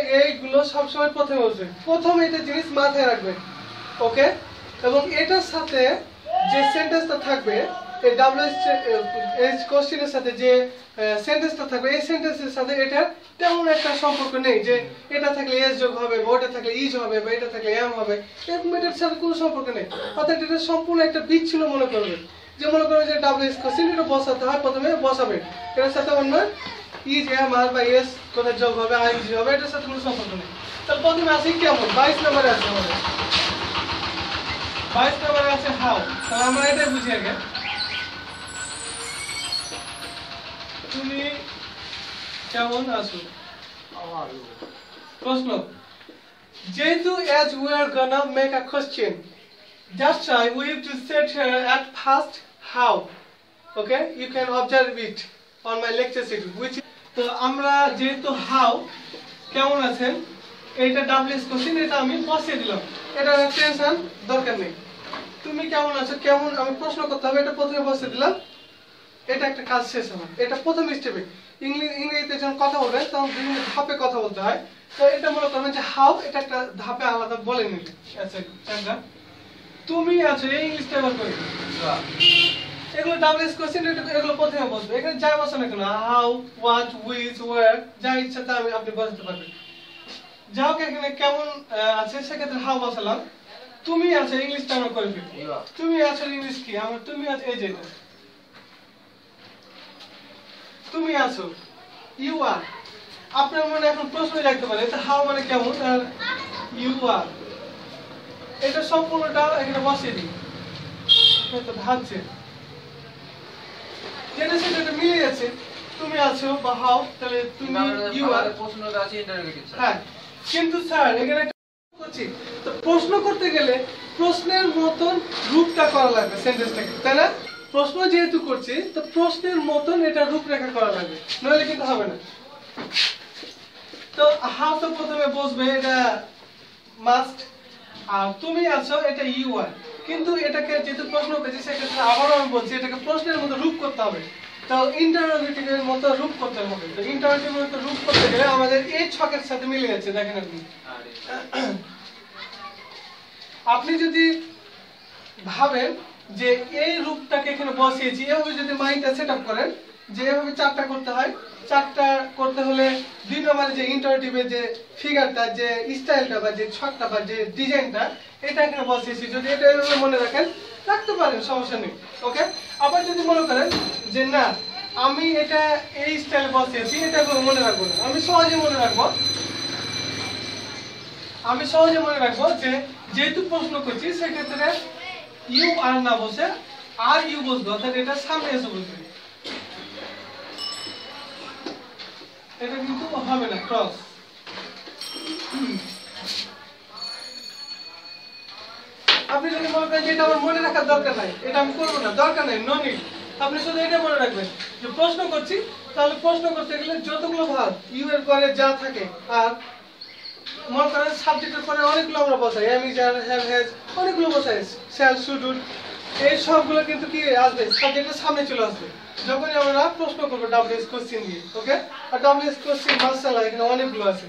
এইগুলো সবসময় প্রথমে বসবে, প্রথম এটা জিনিস মাথায় রাখবেন, ওকে। এবং এটার সাথে যে সেন্টেন্সটা থাকবে, এই WH কোশ্চেনের সাথে যে সেন্টেন্সটা থাকবে, এই সেন্টেন্সের সাথে এটার তেমন একটা সম্পর্ক নেই যে এটা থাকলে এস যোগ হবে, বা ওটা থাকলে ইজ হবে, বা এটা থাকলে এম হবে, এরকম এটার সাথে কোনো সম্পর্ক নেই। অর্থাৎ এটা সম্পূর্ণ একটা বিচ্ছিন্ন মনে করবে, যে মনে করবে যে WH কোশ্চেন এটা বসাতে হয়, প্রথমে বসাবে, এটার সাথে অন্য ইজ এম আর বা এস কোথায় যোগ হবে, আই ইজ হবে, এটার সাথে কোনো সম্পর্ক নেই। তাহলে প্রথমে আসি কেমন, 22 নম্বরে আছে আমাদের, 22 নম্বরে আছে হাউ। তাহলে আমরা এটাই বুঝি আগে, তুমি কেমন আছো। প্রশ্ন, যেহেতু as we are gonna make a question, that's why we have to set here at first how, okay, you can observe it on my lecture sheet, which is, তো আমরা যেহেতু হাউ কেমন আছেন এটা WH কোশ্চেন, এটা আমি বসিয়ে দিলাম, এটা টেনশন দরকার নেই। তুমি কেমন আছো, কেমন আমি প্রশ্ন করতে হবে, এটা প্রথমে বসিয়ে দিলাম, এটা একটা কাজ শেষ হবে। এটা প্রথম স্টেপে ইংরেজিতে যখন কথা বলবেন তখন বিভিন্ন ধাপে কথা বলতে হয়, তো এটা মনে করবেন যে হাউ, এটা একটা ধাপে আলাদা বলে নিলে। আচ্ছা চাঙ্গা, তুমি আছো, এই ইংলিশটা এবার করি, এগুলো WH কোশ্চেন, এগুলো প্রথমে বসবে, এখানে যাই বসে না কেন, হাউ, হোয়াট, হুইচ, ওয়্যার, যা ইচ্ছা তা আপনি বসাতে পারবেন। যাও এখানে কেমন আছে, সেক্ষেত্রে হাউ বসালাম। তুমি আছো, ইংলিশটা আমরা করে ফেলি, তুমি আছো ইংলিশ কি, আমার তুমি আছো, এই যে তুমি আছো, ইউ আর। আপনার মনে এখন প্রশ্ন রাখতে পারে এটা হাউ মানে কেমন, আর ইউ আর, এটা সম্পূর্ণটা এখানে বসিয়ে দিই, তো ভাবছে যেটা সেটা মিলে যাচ্ছে, তুমি আছো বা হাউ, তাহলে তুমি ইউ আর, প্রশ্নটা আছে ইন্টারোগেটিভ। হ্যাঁ, কিন্তু স্যার এখানে করছি, তো প্রশ্ন করতে গেলে প্রশ্নের মতন রূপটা করা লাগবে সেন্টেন্সটাকে, তাই না? প্রশ্ন যেহেতু করছি তো প্রশ্নের মতন এটা রূপরেখা করা লাগবে, নইলে কিন্তু হবে না। তো হাউ তো প্রথমে বসবে, এটা মাস্ট, আর তুমি আছো এটা ইউ আর, কিন্তু এটাকে যেহেতু প্রশ্ন করেছি সেক্ষেত্রে আবারও আমি বলছি এটাকে প্রশ্নের মতো রূপ করতে হবে, তো ইন্টারোগেটিভের মতো রূপ করতে হবে। তো ইন্টারোগেটিভের মতো রূপ করতে গেলে আমাদের এই ছকের সাথে মিলে যাচ্ছে, দেখেন আপনি যদি ভাবেন যে এই রূপটাকে এখানে বসিয়েছি, এভাবে যদি মাইন্ডটা সেট আপ করেন যে এভাবে চারটা করতে হয়, চারটা করতে হলে 2 নম্বরে যে ইন্টারোগেটিভের যে ফিগারটা, যে স্টাইলটা বা যে ছকটা বা যে ডিজাইনটা, এটা এখানে বসিয়েছি, যদি এটা এভাবে মনে রাখেন রাখতে পারেন, সমস্যা নেই, ওকে। আবার যদি মনে করেন যে না আমি এটা এই স্টাইলে বসিয়েছি, এটা মনে রাখবো না, আমি সহজে মনে রাখবো যে যেহেতু প্রশ্ন করছি সেক্ষেত্রে ইউ আর না বসে আর ইউ বসবে, অর্থাৎ এটা সামনে এসে বসবে, এটা কিন্তু হবে না ক্রস। আপনি যদি মনে করেন যে এটা আমার মনে রাখার দরকার নাই, এটা আমি করবো না, দরকার নাই, নো নিড, আপনি শুধু এটা মনে রাখবেন যে প্রশ্ন করছি, তাহলে প্রশ্ন করতে গেলে যতগুলো ভাগ ইউ এর পরে যা থাকে, আর মনে করেন সাবজেক্টের পরে অনেকগুলো আমরা বসাই, am is are, have has, অনেকগুলো বসাই, শ্যাল শুড উড, এই সবগুলো কিন্তু কি আসবে সাবজেক্টের সামনে চলে আসবে যখনই আমরা প্রশ্ন করবো WH কোশ্চেন দিয়ে, ওকে। আর WH কোশ্চেন মাশাআল্লাহ এখানে অনেকগুলো আছে,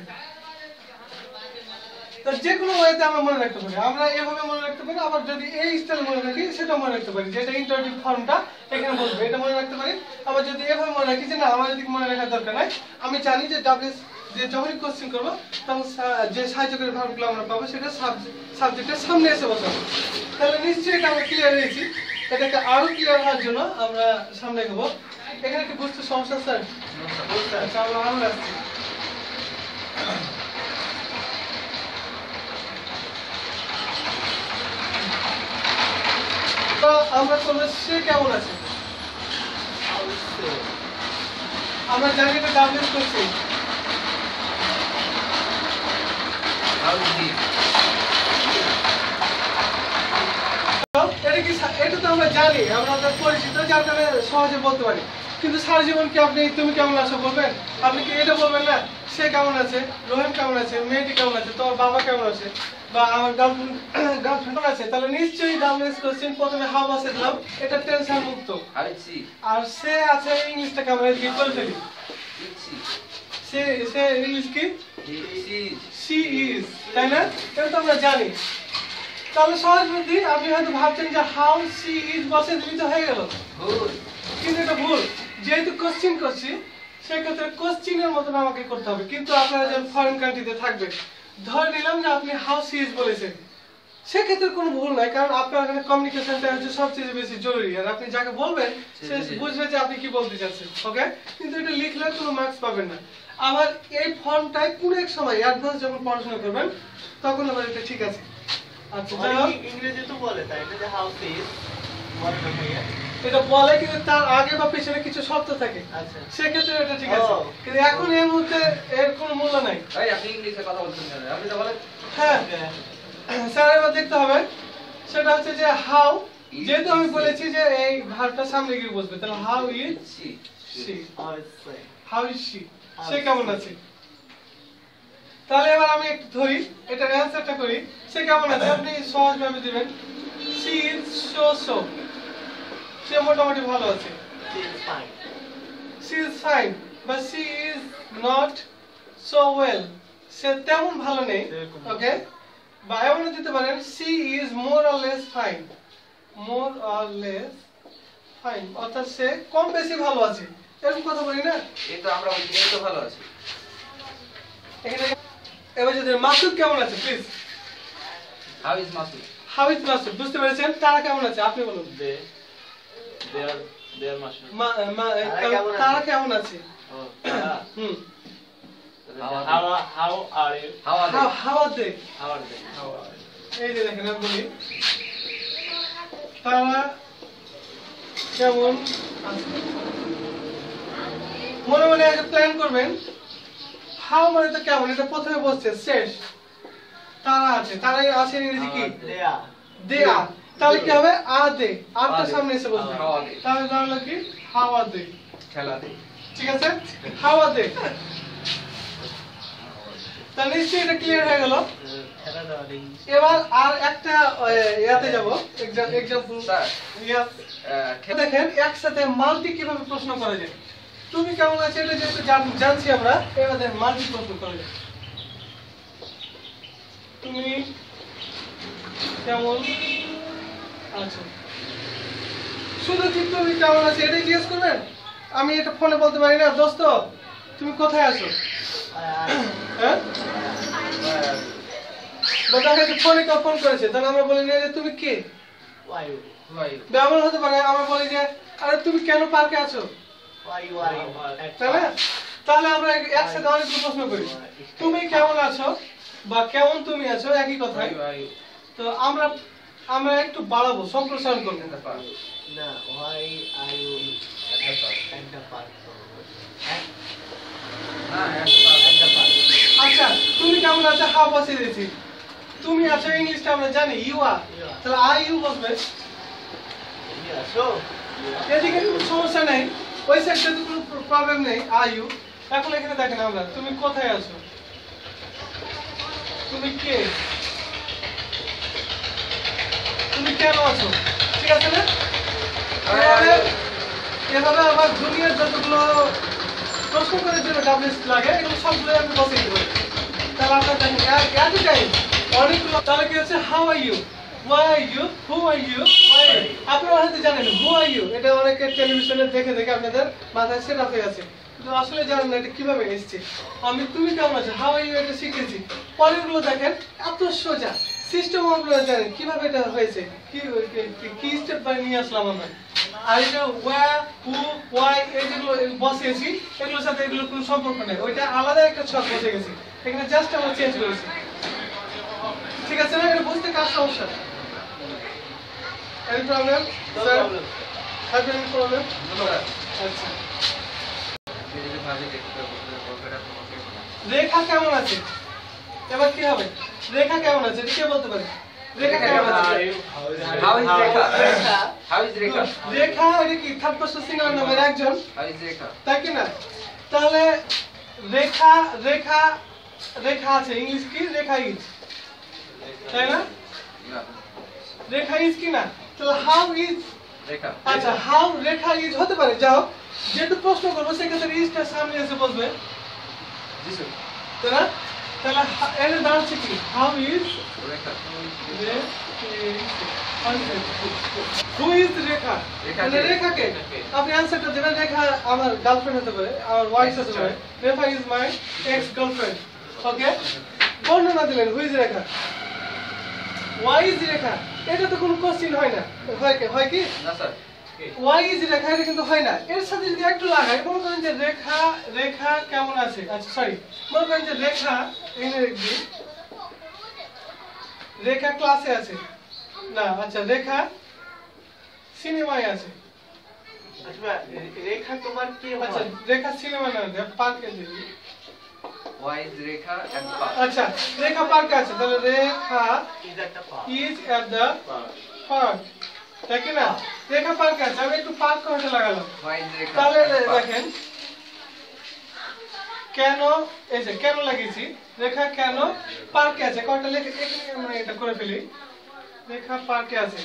তো যেগুলো ওয়েতে আমরা মনে রাখতে পারি, আমরা এভাবে মনে রাখতে পারি, আবার যদি এই স্টাইল মনে রাখি সেটা মনে রাখতে পারি, যেটা ইন্টারোগেটিভ ফর্মটা এখানে বসবে, এটা মনে রাখতে পারি। আবার যদি এভাবে মনে রাখি যে না আমার এদিকে মনে রাখার দরকার নাই, আমি জানি যে WH যে যখনই কোশ্চেন করবো তখন যে সাহায্যকারী ভার্বগুলো আমরা পাবো সেটা সাবজেক্টের সামনে এসে বসাবো, তাহলে নিশ্চয়ই এটা আমরা ক্লিয়ার হয়েছি। এটাকে আরো ক্লিয়ার হওয়ার জন্য আমরা সামনে এগোবো। এখানে কি বুঝতে সমস্যা স্যার? আচ্ছা আমরা আরো আসছি, আমরা করবো সে কেমন আছে, আমরা জানি এটা WH কোশ্চেন, এটা তো আমরা জানি, আমরা পরিচিত, যার কারণে সহজে বলতে পারি। কিন্তু সারা জীবন কি আপনি তুমি কেমন আছো বলবেন? আপনি কি এটা বলবেন না সে কেমন আছে, রোহিম কেমন আছে, মেয়েটি কেমন আছে, তোমার বাবা কেমন আছে, বা আমার গার্লফ্রেন্ড আছে? তাহলে নিশ্চয়ই WH কোশ্চেন প্রথমে হাউ বসে দিলাম, এটা টেনশন মুক্ত। আর সে আছে ইংলিশটা কেমন আছে করে ফেলি, সে ইংলিশ কি? She is. তাই না? এটা তো আমরা জানি। তাহলে সহজ বুদ্ধি, আপনি হয়তো ভাবছেন যে হাউ সি ইজ বসে দিলেই তো হয়ে গেল, কিন্তু এটা ভুল। যেহেতু কোশ্চিন করছি সেক্ষেত্রে কোশ্চিনের মতন আমাকে করতে হবে। কিন্তু আপনারা যখন ফরেন কান্ট্রিতে থাকবেন, ধরে নিলাম যে আপনি হাউ সি ইজ বলেছেন, সেক্ষেত্রে কোনো ভুল নাই, কারণ আপনার এখানে কমিউনিকেশনটা হচ্ছে সবচেয়ে বেশি জরুরি। আর আপনি যাকে বলবেন সে বুঝবে যে আপনি কি বলতে চাচ্ছেন। ওকে, কিন্তু এটা লিখলে কোনো মার্কস পাবেন না। আবার এই ফর্মটাই কোনো এক সময় অ্যাডভান্স যখন পড়াশোনা করবেন তখন আবার এটা ঠিক আছে। আচ্ছা, ইংরেজি তো বলে তাই না, যে হাউস ইজ বলে না ভাইয়া? এটা বলে, কিন্তু তার আগে বা পিছনে কিছু শব্দ থাকে, আচ্ছা, সেক্ষেত্রে এটা ঠিক আছে। কিন্তু এখন এই মুহূর্তে এর কোনো মূল্য নাই। ভাই আপনি ইংলিশে কথা বলছেন কেন? আপনি তো বলেন। হ্যাঁ স্যার, এবার দেখতে হবে সেটা হচ্ছে যে হাউ, যেহেতু আমি বলেছি যে এই ভার্বটা সামনে গিয়ে বসবে, তাহলে হাউ ইজ সি। শি, অবশ্যই। হাউ ইজ শি, সে কেমন আছে। তাহলে এবার আমি একটু ধরি, এটা অ্যানসারটা করি। সে কেমন আছে আপনি সহজভাবে দিবেন, সি ইজ সো সো, সে মোটামুটি ভালো আছে। She is fine. She is fine, but she is not so well. সে তেমন ভালো নেই। ওকে, বা এমন দিতে পারেন she is more or less fine, more or less fine, অর্থাৎ সে কম বেশি ভালো আছে, এরকম কথা বলি না। এই তো আমরা বলছি এই তো ভালো আছে। এখানে এবার যদি মাসুদ কেমন আছে please, how is Masud? How is Masud, বুঝতে পেরেছেন? তারা কেমন আছে আপনি বলুন। They are Masud. তারা কেমন আছে? Oh, Tara. হুম, How are you? How are they? how are they? How are they? How are you? এই যে দেখেন, আমি বলি তারা কেমন আছে। মনে মনে একটা প্ল্যান করবেন, হাউ মানে তো কেমন, এটা প্রথমে বসছে, শেষ তারা আছে, তারাই আছে ইংরেজি কি? They are. দে আর। তাহলে কি হবে? আর দে, আরটা সামনে এসে বসবে, How are they? তাহলে দাঁড়ালো কি? How are they. খেলা দে। ঠিক আছে, হাউ আর দে। তাহলে নিশ্চয়ই এটা ক্লিয়ার হয়ে গেল। Hello, darling. এবার আর একটা ইয়াতে যাব, এক্সাম্পল। স্যার দেখেন একসাথে মাল্টি কিভাবে প্রশ্ন করা যায়। তুমি কেমন আছো এটা যেহেতু জানছি আমরা, এবার দেখেন মাল্টি প্রশ্ন করা যায়। তুমি কেমন আছো, শুধু কি তুমি কেমন আছো এটাই জিজ্ঞেস করবেন। আমি এটা ফোনে বলতে পারি না, দোস্ত তুমি কোথায় আছো, হ্যাঁ? দেখা যাচ্ছে ফোনে কেউ ফোন করেছে, তাহলে আমরা বলি না যে তুমি কে। Why you? ব্যবহার হতে পারে আমরা বলি যে আরে তুমি কেন পার্কে আছো, Why you are you? তাই না? তাহলে আমরা একসাথে অনেকগুলো প্রশ্ন করি, তুমি কেমন আছো বা কেমন তুমি আছো একই কথাই। তো আমরা একটু বাড়াবো, সম্প্রসারণ করবো। No, why are you at the park? আচ্ছা, তুমি কেমন আছো হাফ বসিয়ে দিয়েছি, তুমি আছো ইংলিশটা আমরা জানি ইউ আর, তাহলে আই ইউ বসবে। Yeah, so. এদিকে কোনো সমস্যা নেই, ওই সাইডটাতে কোনো প্রবলেম নেই, আই ইউ। এখন এখানে দেখেন আমরা, তুমি কোথায় আছো, তুমি কে, তুমি কেন আছো, ঠিক আছে না? এভাবে আমার দুনিয়ার যতগুলো প্রশ্ন করার জন্য ডাব্লিউএস লাগে এগুলো সবগুলো আমি বসিয়ে দেবো। তাহলে আপনার দেখেন এতটাই অনেকগুলো। তাহলে কি হচ্ছে how are you, why are you, who are you, why are you. আপনারা হয়তো জানেন হু আর ইউ, এটা অনেকে টেলিভিশনে দেখে দেখে আপনাদের মাথায় সেট আপ হয়ে গেছে, কিন্তু আসলে জানেন না এটা কিভাবে এসছে। আমি তুমি কেমন আছো হাউ আর ইউ এটা শিখেছি, পরেরগুলো দেখেন এত সোজা সিস্টেম, আমরা জানেন কিভাবে এটা হয়েছে, কি স্টেপ বাই নিয়ে আসলাম আমরা। আর এটা ওয়্যার, হু, হোয়াই এই যেগুলো বসিয়েছি এগুলোর সাথে এগুলোর কোনো সম্পর্ক নেই, ওইটা আলাদা একটা ছক বসে গেছে, এখানে জাস্ট আমরা চেঞ্জ করেছি। ঠিক আছে না? এটা বুঝতে কার সমস্যা? Any problem? No problem. Have any problem? আচ্ছা, রেখা কেমন আছে, এবার কি হবে? রেখা কেমন আছে এটা কে বলতে পারে? রেখা কেমন আছে? How is Rekha? How is Rekha? রেখা এটা কি থার্ড পারসন সিঙ্গুলার নামের একজন, How is Rekha? তাই কি না? তাহলে রেখা রেখা রেখা আছে, ইংলিশ কি রেখা ইজ, তাই না? রেখা ইজ কি না? তাহলে হাউ ইজ, Rekha. আচ্ছা হাউ রেখা ইজ হতে পারে। যাও, যেহেতু প্রশ্ন করবো সেক্ষেত্রে ইজটা সামনে এসে বসবে, জি স্যার তাই না? তাহলে এর দাঁড়াচ্ছে কি? How is Rekha who is Rekha? মানে রেখাকে আপনি অ্যানসারটা দেবেন। রেখা আমার গার্লফ্রেন্ড হতে পারে, আমার ওয়াইফ হতে পারে। Rekha is my ex girlfriend. Okay, বর্ণনা দিলেন who is Rekha, why is Rekha. এটা তো কোনো কোশ্চেন হয় না, হয় কি? না স্যার ওয়াই ইজ রেখা, এটা কিন্তু হয় না। এর সাথে যদি একটু লাগাই, মনে করেন যে রেখা কেমন আছে, আচ্ছা সরি, মনে করেন যে রেখা এখানে লিখবি, রেখা ক্লাসে আছে না, আচ্ছা রেখা সিনেমায় আছে। আচ্ছা রেখা তোমার কি আচ্ছা হয়? রেখা সিনেমা না, পার্কে দিবি। Why is Rekha at park আচ্ছা রেখা পার্কে আছে, তাহলে রেখা ইজ একটা park. Is at the park, তাই কি না? রেখা পার্কে আছে, আমি একটু পার্ক কথাটা লাগালাম। ওয়াই ইজ রেখা তাহলে at park? দেখেন কেন, এই যে কেন লাগিয়েছি, রেখা কেন পার্কে আছে, কয়টা লেখে এখানে আমরা এটা করে ফেলি। রেখা পার্কে আছে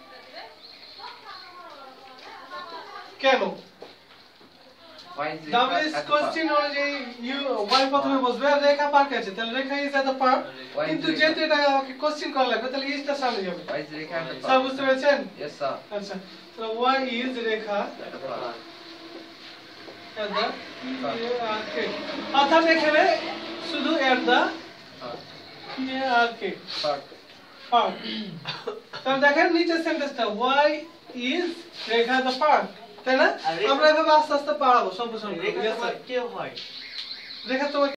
কেন? Why is Rekha double at the question park? অনুযায়ী ইউ ওয়াই প্রথমে বসবে, আর রেখা পার্কে আছে, তাহলে Rekha is at the park. Why is কিন্তু রেখা- যেহেতু এটা আমাকে কোশ্চেন করা লাগবে, তাহলে ইজটা সামনে যাবে। Why is Rekha at the sir park? বুঝতে পেরেছেন? Yes sir আচ্ছা, তো why is Rekha at the park at the পার্কে, অর্থাৎ এখানে শুধু এট দ্য পার্কে park পার্ক। তাহলে দেখেন নিচের সেন্টেন্সটা, why is Rekha the park, তাই না? আর রেখা- আমরা এভাবে আস্তে আস্তে পারাবো সম্প্রসারণ। রেখা তোমার কে হয়? রেখা তোমার